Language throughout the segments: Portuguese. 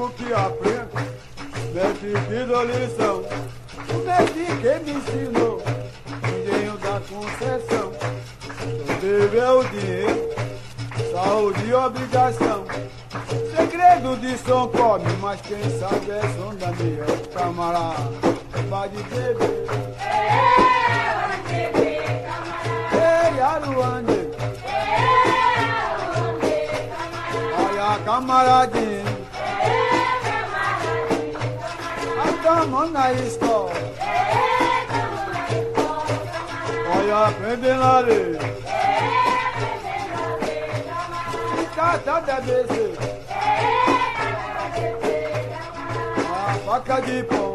digo que aprendo, mestre que dou lição, o mestre que me ensinou, engenho da concessão. Dever o dinheiro, saúde e obrigação. Segredo de som come, mas quem sabe é som da minha camarada. Vai de beber. Ei, Aruande. Olha, camaradinho. A cama na escola. Olha, aprendendo a ler. Cata da BC. A faca de pão.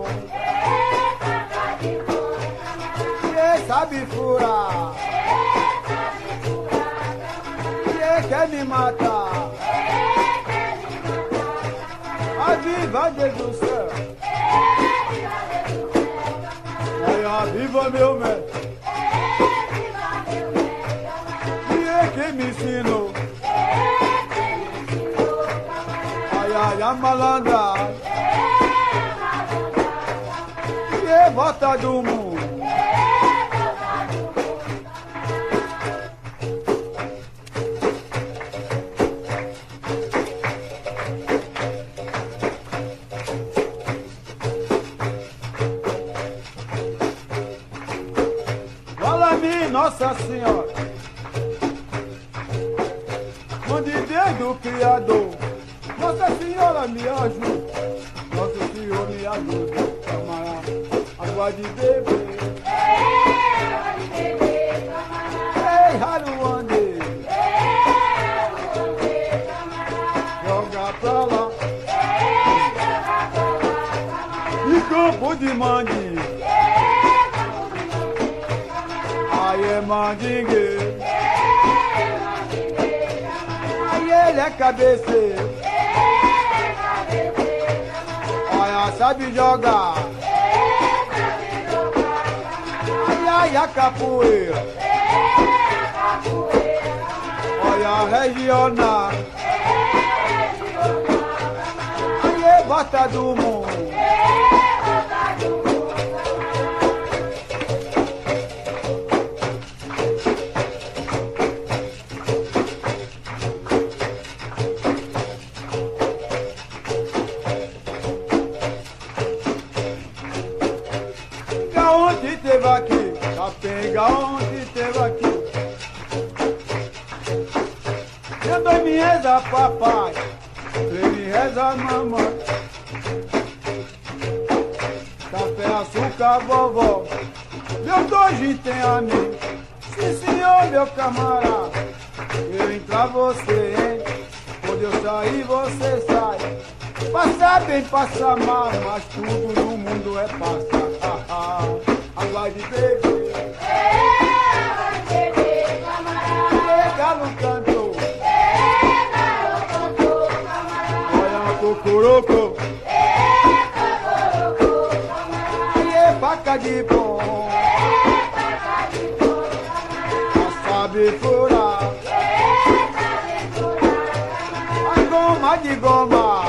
Que sabe furar. Que quer me matar. A viva Deus do céu. Olha, viva meu mestre. Que me ensinou. Ai, ai, a malandra. Que volta do mundo. Fala-me, Nossa Senhora. Mande Deus do Criador, Nossa Senhora me ajuda, Nosso Senhor me ajuda, camarada, água de beber. Ei, Haruande, joga pra lá, e campo de mandinga, aí é mandingue. Ele é cabeceiro, olha, sabe jogar, ai, ai, a capoeira, olha, regional, aí, bota do mundo. Onde teve aqui, capenga onde teve aqui. Eu dois me reza papai, três me reza mamãe. Café, açúcar, vovó, meus dois tem a mim. Sim senhor, meu camarada, eu entrar você entra, quando eu sair você sai. Passar bem, passar mal, mas tudo no mundo é passar. Água de beber. Pega no canto. Olha o cocorocô. E é faca de pão. Sabe furar. A goma de goma.